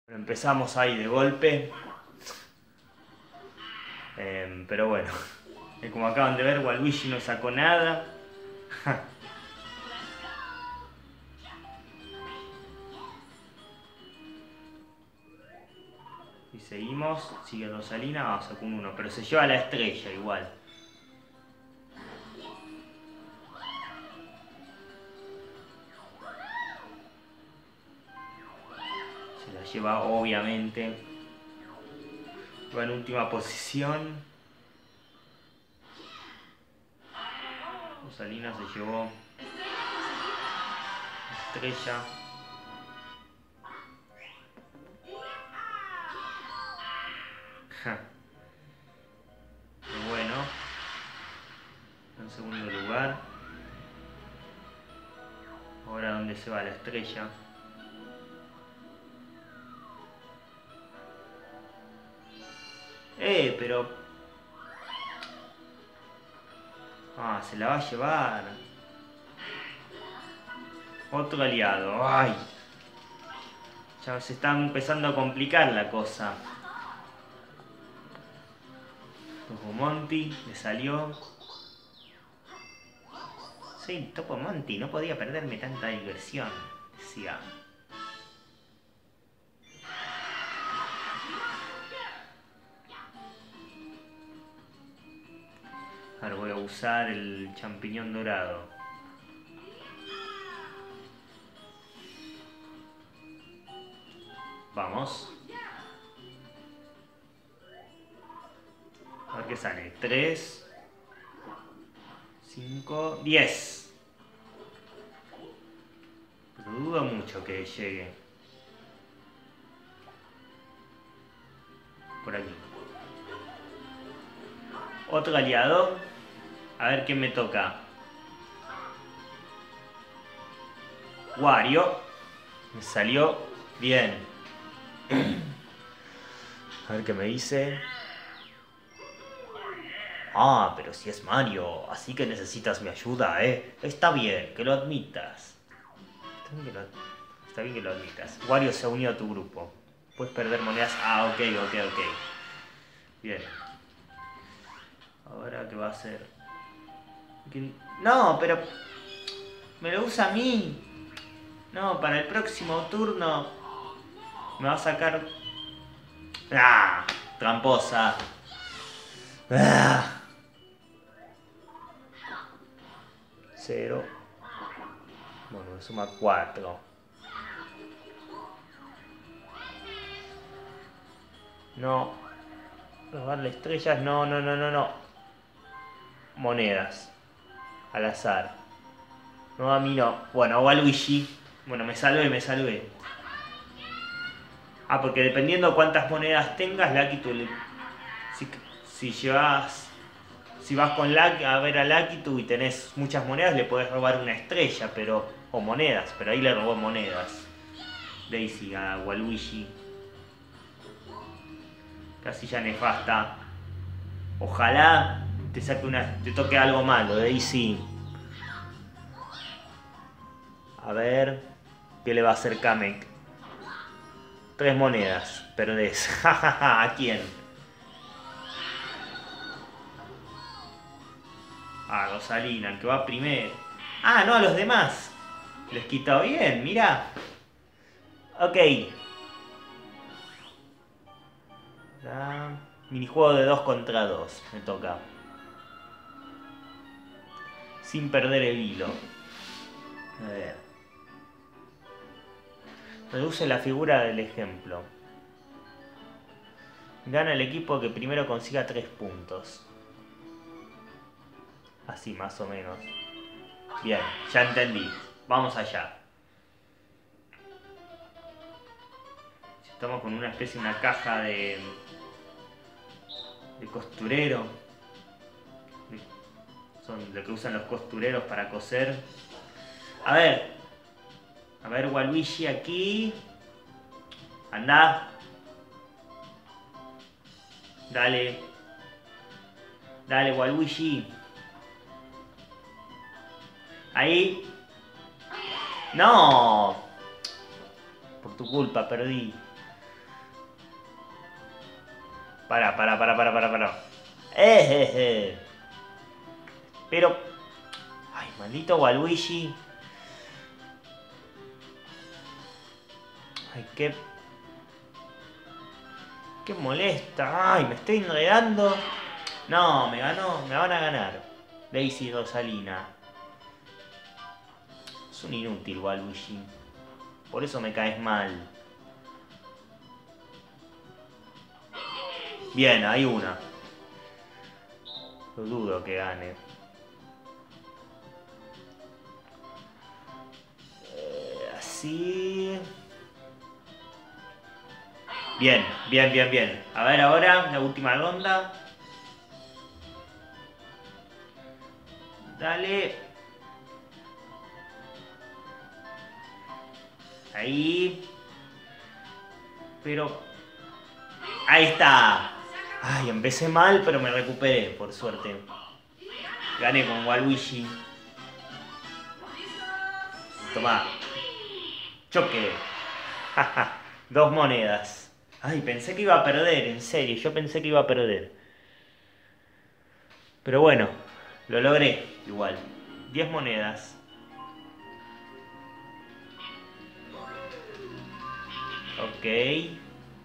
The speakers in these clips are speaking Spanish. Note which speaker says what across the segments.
Speaker 1: Bueno, empezamos ahí de golpe. Pero bueno, como acaban de ver, Waluigi no sacó nada. Y seguimos, sigue Rosalina, sacó un 1, pero se lleva la estrella igual. Se la lleva obviamente. Va en última posición. Rosalina se llevó la estrella. Pero bueno, en segundo lugar. Ahora dónde se va la estrella. Pero... se la va a llevar. Otro aliado. Ay. Ya se está empezando a complicar la cosa. Topo Monty, le salió. Soy Topo Monty, no podía perderme tanta diversión, decía. Ahora voy a usar el champiñón dorado. Vamos. A ver qué sale. 3, 5, 10. Pero dudo mucho que llegue. Por aquí. Otro aliado. A ver quién me toca. Wario. Me salió bien. A ver qué me dice. Pero si es Mario, así que necesitas mi ayuda, ¿eh? Está bien que lo admitas. Está bien que lo admitas. Wario se ha unido a tu grupo. Puedes perder monedas. Ok. Bien. Ahora, ¿qué va a hacer? No, pero... me lo usa a mí. No, para el próximo turno... me va a sacar... tramposa. 0. Bueno, me suma 4. No. Robarle estrellas, no. Monedas. Al azar. No, a mí no. Bueno, o a Luigi. Bueno, me salvé. Porque dependiendo cuántas monedas tengas, Lakitu le... Si llevas... Si vas con a ver a Lakitu y tenés muchas monedas, le podés robar una estrella, pero... o monedas, pero ahí le robó monedas. Daisy a Waluigi. Casilla nefasta. Ojalá te toque algo malo, Daisy. A ver... ¿qué le va a hacer Kamek? 3 monedas. Perdés. ¿A quién? Rosalina, el que va primero. No, a los demás. Les quitó bien, mirá. Ok. Minijuego de 2 contra 2. Me toca. Sin perder el hilo. A ver. Reduce la figura del ejemplo. Gana el equipo que primero consiga 3 puntos. Así más o menos. Bien, ya entendí. Vamos allá. Estamos con una especie, una caja de costurero. Son lo que usan los costureros para coser. A ver, Waluigi aquí. Anda. Dale, Waluigi. Ahí. No. Por tu culpa perdí. Para. Pero... Ay, maldito Waluigi. Ay, qué molesta. Ay, me estoy enredando. No, me ganó, me van a ganar. Daisy y Rosalina. Es un inútil, Waluigi. Por eso me caes mal. Bien, hay una. Lo dudo que gane. Así... Bien. A ver ahora, la última ronda. Dale. Ahí. Pero... Ahí está. Ay, empecé mal, pero me recuperé, por suerte. Gané con Waluigi. Tomá. Choque. 2 monedas. Ay, pensé que iba a perder, en serio. Yo pensé que iba a perder. Pero bueno, lo logré igual. 10 monedas. Ok.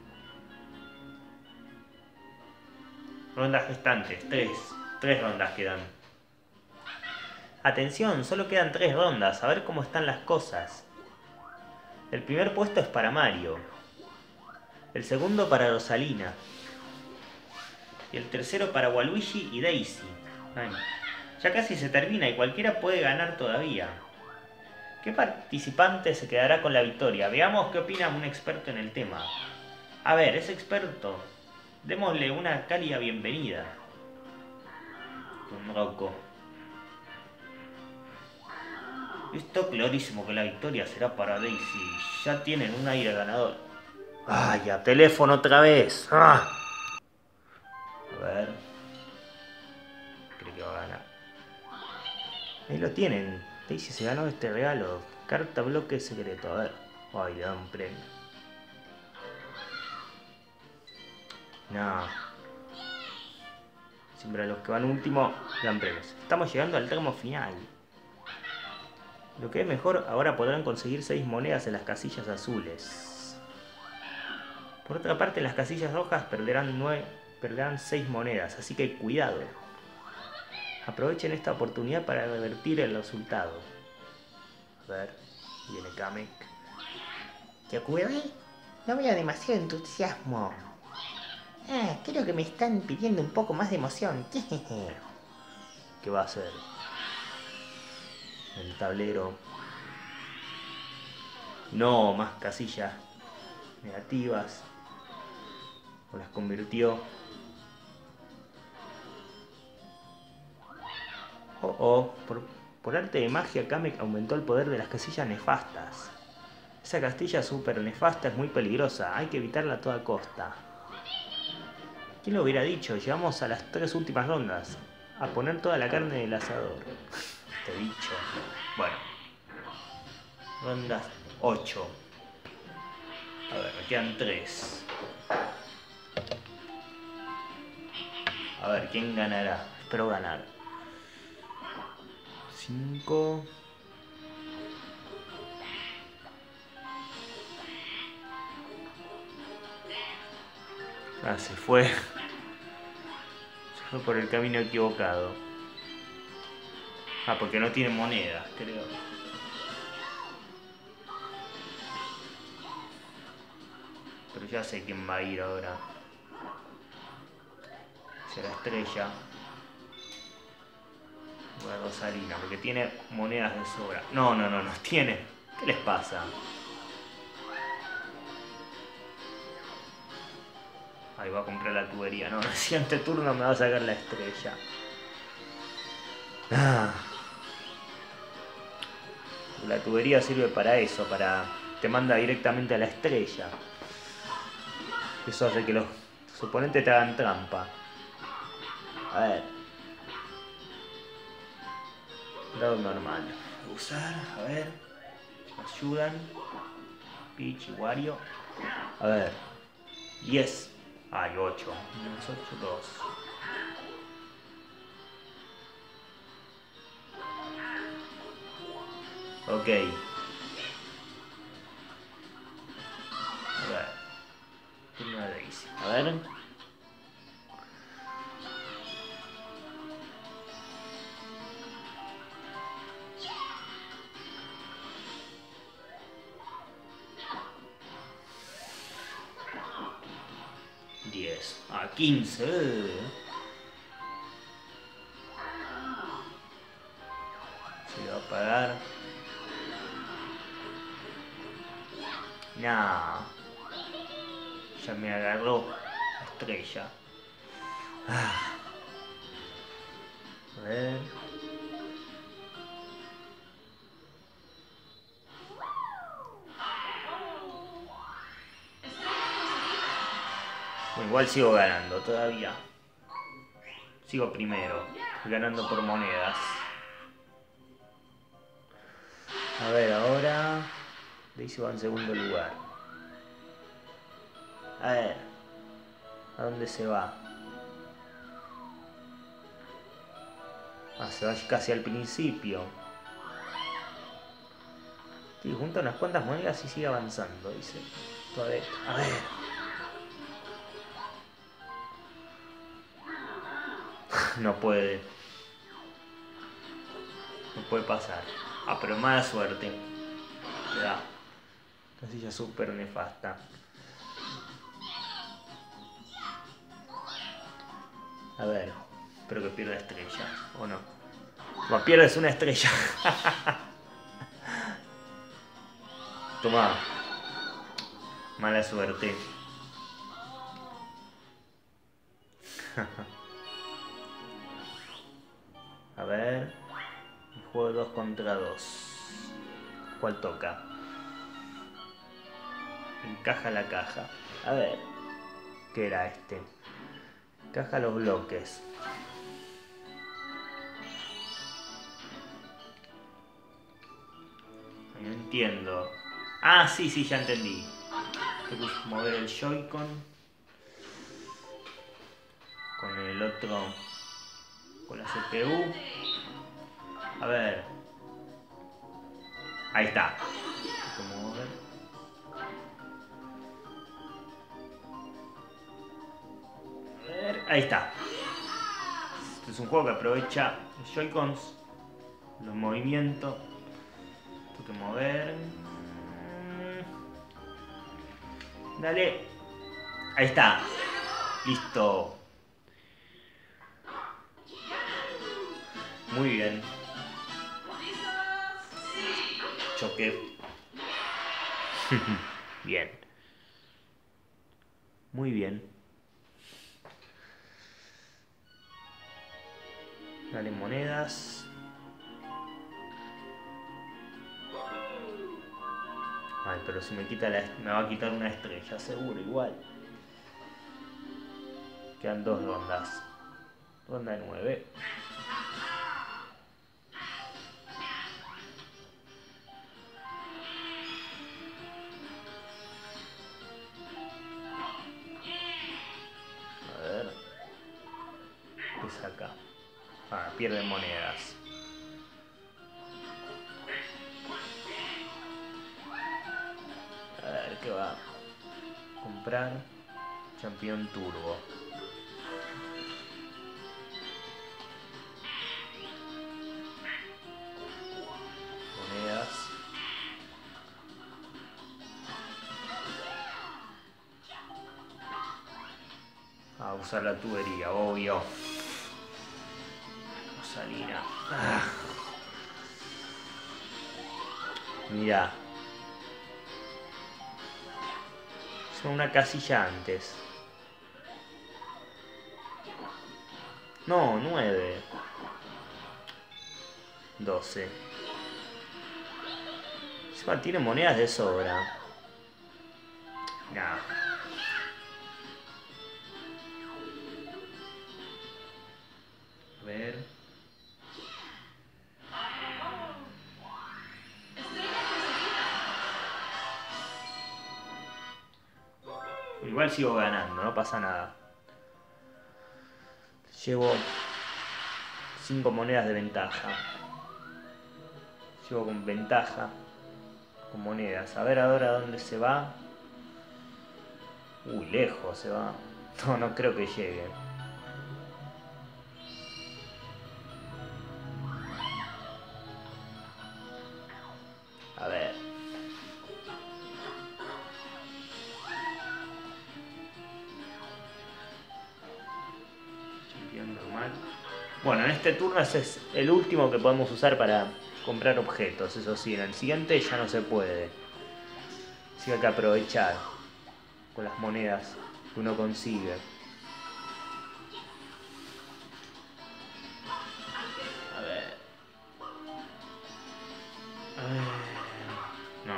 Speaker 1: Rondas restantes, 3. 3 rondas quedan. Atención, solo quedan 3 rondas. A ver cómo están las cosas. El primer puesto es para Mario. El segundo para Rosalina. Y el tercero para Waluigi y Daisy. Ay, ya casi se termina y cualquiera puede ganar todavía. ¿Qué participante se quedará con la victoria? Veamos qué opina un experto en el tema. A ver, es experto. Démosle una cálida bienvenida. Un Rocco. Está clarísimo que la victoria será para Daisy. Ya tienen un aire ganador. ¡Ay, a teléfono otra vez! ¡Ah! A ver. Creo que va a ganar. Ahí lo tienen. Daisy se ganó este regalo. Carta bloque secreto. A ver. Ay, le dan un premio. No. Siempre a los que van último le dan premios. Estamos llegando al tramo final. Lo que es mejor, ahora podrán conseguir 6 monedas en las casillas azules. Por otra parte, en las casillas rojas perderán 6 monedas, así que cuidado. Aprovechen esta oportunidad para revertir el resultado. A ver, viene Kamek.
Speaker 2: ¿Qué ocurre? No veo demasiado entusiasmo. Creo que me están pidiendo un poco más de emoción.
Speaker 1: ¿Qué va a hacer? El tablero. No, más casillas negativas. O las convirtió. Por arte de magia, Kamek aumentó el poder de las casillas nefastas. Esa castilla súper nefasta es muy peligrosa. Hay que evitarla a toda costa. ¿Quién lo hubiera dicho? Llegamos a las 3 últimas rondas. A poner toda la carne del asador. Te he dicho. Bueno. Rondas 8. A ver, me quedan 3. A ver, ¿quién ganará? Espero ganar. 5. Ah, se fue. Se fue por el camino equivocado. Ah, porque no tiene monedas, creo. Pero ya sé quién va a ir ahora. Hacia la estrella. Voy a Rosalina, porque tiene monedas de sobra. No tiene. ¿Qué les pasa? Ahí va a comprar la tubería. No, en el siguiente turno me va a sacar la estrella. La tubería sirve para eso, te manda directamente a la estrella. Eso hace que los oponentes te hagan trampa. A ver. Dado normal. Usar, a ver. Me ayudan. Peach y Wario. A ver. 10. Hay 8. Menos 8, 2. Ok. A ver. Turno de Daisy. A ver. A 15. Se va a pagar. Nah. Ya me agarró la estrella. A ver. Bueno, igual sigo ganando todavía. Sigo primero. Ganando por monedas. A ver, ahora. Daisy va en segundo lugar. A ver. ¿A dónde se va? Ah, se va casi al principio. Sí, junta unas cuantas monedas y sigue avanzando, dice. Todavía. A ver. No puede. No puede pasar. Ah, pero mala suerte. Le da. Casilla súper nefasta. A ver. Espero que pierda estrella. ¿O no? Bueno, pierdes una estrella. Toma. Mala suerte. A ver. Juego 2 contra 2. ¿Cuál toca? Encaja la caja. A ver. ¿Qué era este? Encaja los bloques. No entiendo. Ah, sí, ya entendí. Tengo que mover el Joy-Con con el otro, con la CPU. A ver. Ahí está. Tengo que mover. A ver, ahí está. Este es un juego que aprovecha los Joy-Cons, los movimientos. Tengo que mover. Dale. Ahí está. Listo. Muy bien. Choque. Bien. Muy bien. Dale monedas. Ay, pero si me quita me va a quitar una estrella, seguro, igual. Quedan 2 rondas. Ronda de 9. A ver. ¿Qué saca? Ah, pierde monedas. A ver, ¿qué va? Comprar. Champion Turbo. Monedas. A usar la tubería, obvio. Salina. Ah. Mira. Son una casilla antes. No, 9. 12. Encima tiene monedas de sobra. Nah. A ver. Igual sigo ganando, no pasa nada. Llevo 5 monedas de ventaja. Llevo con ventaja. Con monedas. A ver ahora dónde se va. Uy, lejos se va. No, no creo que llegue. A ver. Campeón normal. Bueno, en este turno ese es el último que podemos usar para comprar objetos. Eso sí, en el siguiente ya no se puede. Así que hay que aprovechar con las monedas que uno consigue. A ver. No.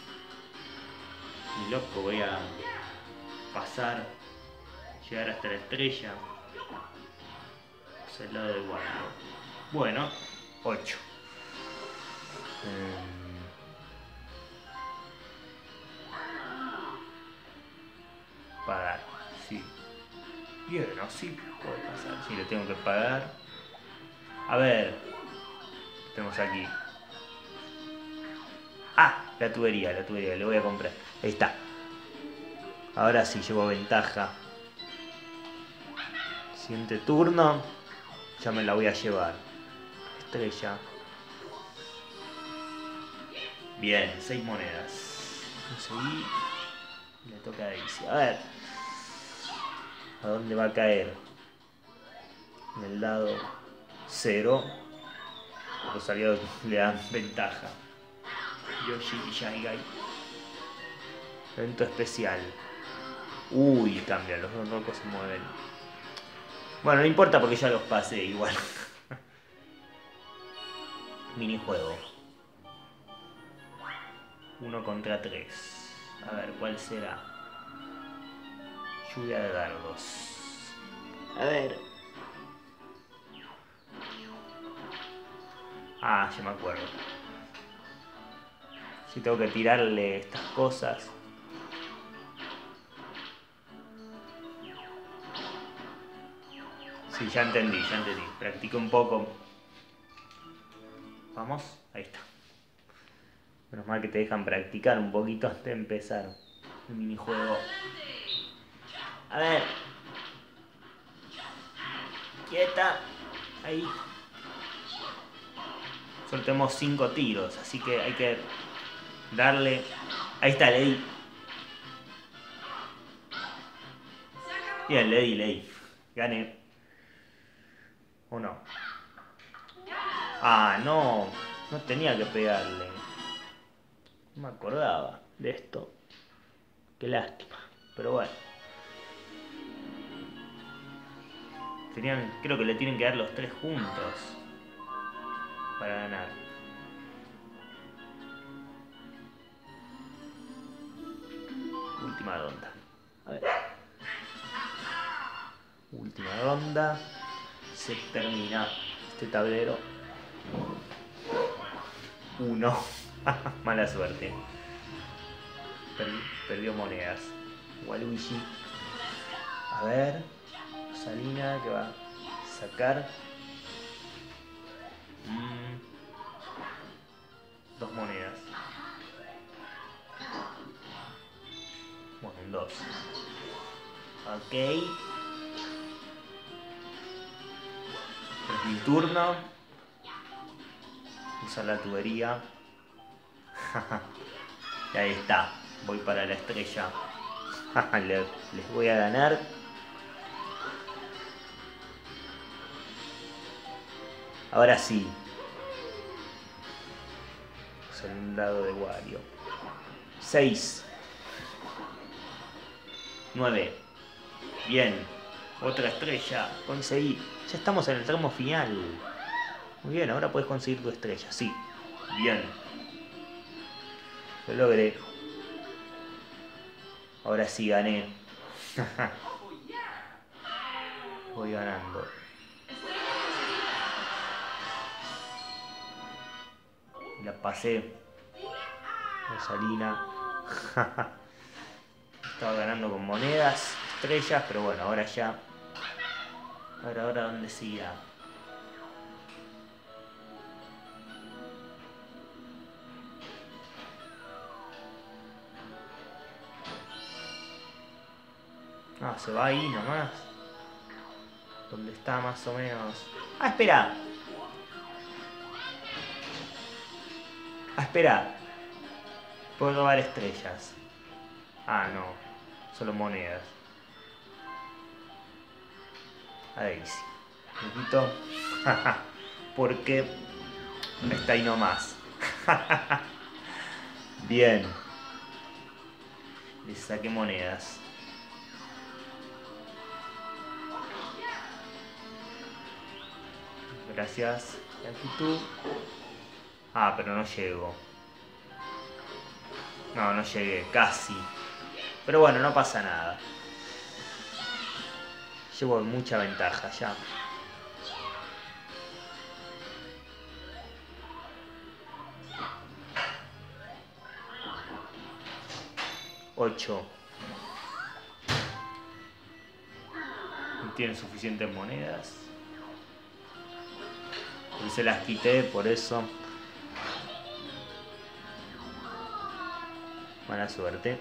Speaker 1: Ni loco, voy a pasar, llegar hasta la estrella. Es el lado de guardia. Bueno, 8. Pagar, sí. Bien, así puede pasar. Sí, le tengo que pagar. A ver. Tenemos aquí. Ah, la tubería, le voy a comprar. Ahí está. Ahora sí, llevo ventaja. Siguiente turno. Ya me la voy a llevar. Estrella. Bien, 6 monedas. Conseguí. Le toca a Daisy. A ver. ¿A dónde va a caer? En el lado 0. Los aliados le dan ventaja. Yoshi y Shy Guy. Evento especial. Uy, cambian, los dos locos se mueven. Bueno, no importa porque ya los pasé igual. Minijuego. 1 contra 3. A ver, ¿cuál será? Lluvia de dardos. A ver. Ah, ya me acuerdo. Si tengo que tirarle estas cosas. Sí, ya entendí. Practiqué un poco. Vamos, ahí está. Menos mal que te dejan practicar un poquito antes de empezar el minijuego. A ver. Quieta. Ahí. Soltemos 5 tiros, así que hay que darle. Ahí está, le di. Bien, le di. Gané. ¿O no? Ah, no. No tenía que pegarle. No me acordaba de esto. Qué lástima. Pero bueno. Creo que le tienen que dar los 3 juntos para ganar. Última ronda. A ver. Última ronda. Se termina este tablero. 1. Mala suerte. Perdió monedas. Waluigi. A ver. Salina que va a sacar. 2 monedas. Bueno, un 2. Ok. Es mi turno. Usar la tubería. Y ahí está. Voy para la estrella. Les voy a ganar. Ahora sí. Usar un dado de Wario. 6. 9. Bien. Otra estrella. Conseguí. Ya estamos en el tramo final. Muy bien, ahora puedes conseguir tu estrella. Sí. Bien. Lo logré. Ahora sí gané. Voy ganando. La pasé. Rosalina. Estaba ganando con monedas, estrellas, pero bueno, ahora ya... Ahora ¿dónde sigue? Ah, se va ahí nomás. Donde está más o menos... ¡Ah, espera! ¡Ah, espera! Puedo robar estrellas. Ah, no. Solo monedas. A Daisy. Me quito. Porque está ahí nomás. Bien. Le saqué monedas. Gracias. Y aquí tú. Ah, pero no llego. No llegué. Casi. Pero bueno, no pasa nada. Llevo mucha ventaja ya. Ocho. No tienen suficientes monedas. Y se las quité, por eso. Mala suerte.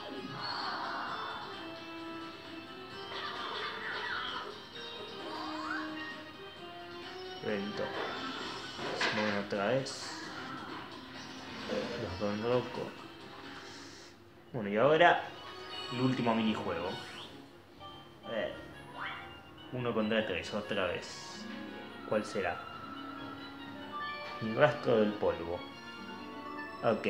Speaker 1: Evento. Se mueven otra vez. Los Don Rocco. Bueno, y ahora el último minijuego. A ver. 1 contra 3, otra vez. ¿Cuál será? El rastro del polvo. Ok.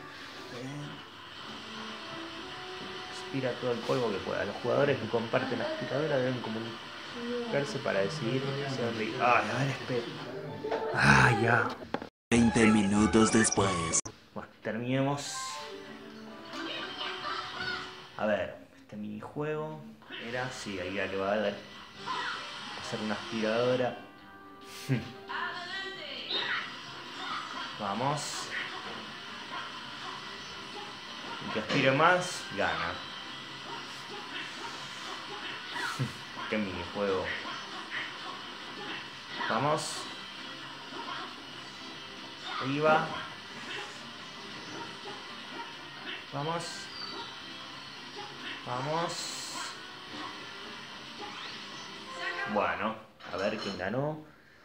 Speaker 1: Aspira todo el polvo que pueda. Los jugadores que comparten la aspiradora deben comunicarse para decidir si han reído. Ay, a ver, espera. Ah, ya.
Speaker 3: 20 minutos después.
Speaker 1: Bueno, terminemos. A ver, este minijuego era... Sí, ahí ya le va a dar. Hacer una aspiradora. Vamos. El que aspire más, gana. Qué minijuego. Vamos. Ahí va. Vamos. Vamos. Bueno, a ver quién ganó.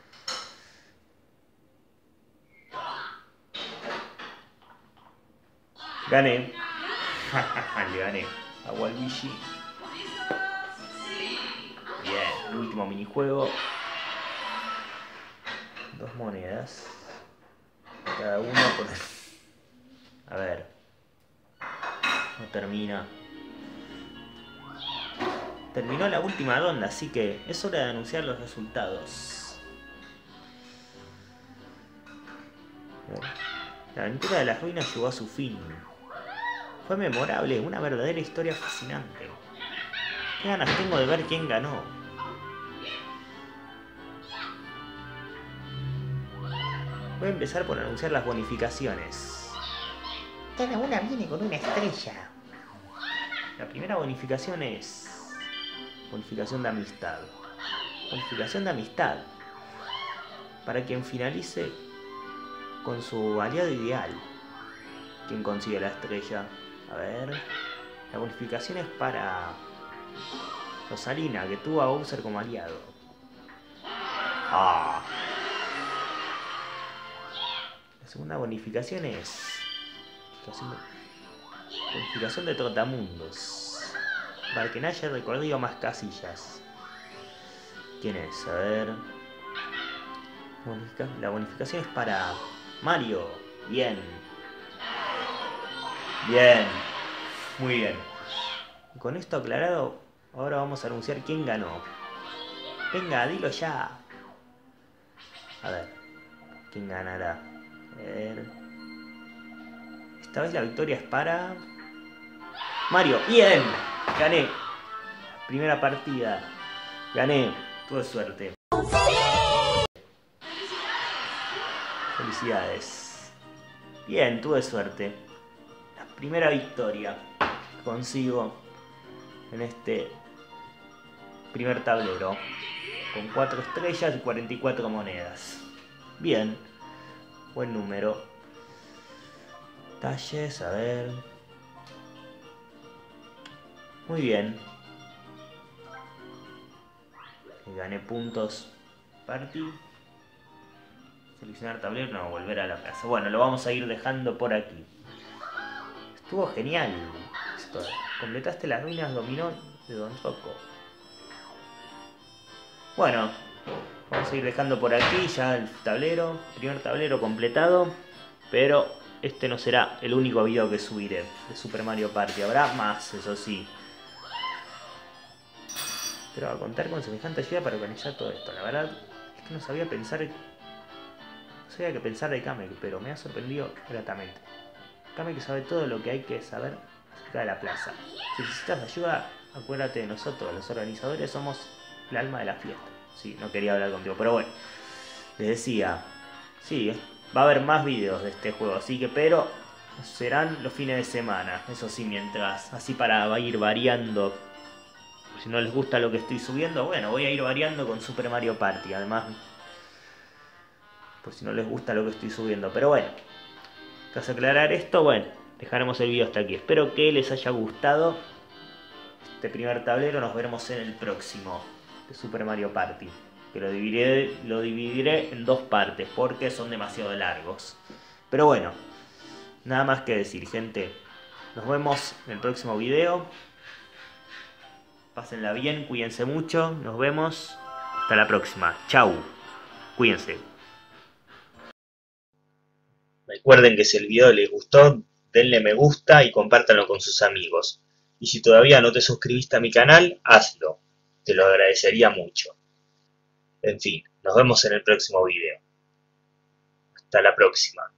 Speaker 1: Gané. Le gané a Waluigi. Bien, el último minijuego. 2 monedas. Cada uno por... A ver. No termina. Terminó la última ronda, así que es hora de anunciar los resultados. La aventura de las ruinas llegó a su fin. Fue memorable, una verdadera historia fascinante. Qué ganas tengo de ver quién ganó. Voy a empezar por anunciar las bonificaciones.
Speaker 2: Cada una viene con una estrella.
Speaker 1: La primera bonificación es... Bonificación de amistad. Bonificación de amistad. Para quien finalice con su aliado ideal. ¿Quién consigue la estrella? A ver... La bonificación es para... Rosalina, que tuvo a Bowser como aliado. Ah. La segunda bonificación es... Bonificación de Trotamundos. Para que nadie haya recorrido más casillas. ¿Quién es? A ver... La bonificación es para... Mario. Bien. Bien. Muy bien. Con esto aclarado, ahora vamos a anunciar quién ganó. Venga, dilo ya. A ver. ¿Quién ganará? A ver... Esta vez la victoria es para... Mario. ¡Bien! Gané. Primera partida. Gané. Tuve suerte. Felicidades. Bien, tuve suerte. La primera victoria que consigo en este primer tablero, con 4 estrellas y 44 monedas. Bien, buen número. Talles, a ver. Muy bien. Gané puntos. Party. Seleccionar tablero, no, volver a la plaza. Bueno, lo vamos a ir dejando por aquí. Estuvo genial esto. Completaste las ruinas dominó de Don Rocco. Bueno, vamos a ir dejando por aquí ya el tablero. Primer tablero completado. Pero este no será el único video que subiré de Super Mario Party. Habrá más, eso sí. Pero a contar con semejante ayuda para organizar todo esto. La verdad es que no sabía qué pensar de Kame, pero me ha sorprendido gratamente. Kame que sabe todo lo que hay que saber acerca de la plaza. Si necesitas ayuda, acuérdate de nosotros, los organizadores somos el alma de la fiesta. Sí, no quería hablar contigo, pero bueno. Les decía, sí, va a haber más videos de este juego, así que, pero serán los fines de semana. Eso sí, mientras, así para ir variando. Si no les gusta lo que estoy subiendo, bueno, voy a ir variando con Super Mario Party. Además, por si no les gusta lo que estoy subiendo. Pero bueno, tras aclarar esto, bueno, dejaremos el video hasta aquí. Espero que les haya gustado este primer tablero. Nos veremos en el próximo de Super Mario Party. Que lo dividiré en 2 partes porque son demasiado largos. Pero bueno, nada más que decir, gente. Nos vemos en el próximo video. Pásenla bien, cuídense mucho, nos vemos. Hasta la próxima. Chau. Cuídense. Recuerden que si el video les gustó, denle me gusta y compártanlo con sus amigos. Y si todavía no te suscribiste a mi canal, hazlo. Te lo agradecería mucho. En fin, nos vemos en el próximo video. Hasta la próxima.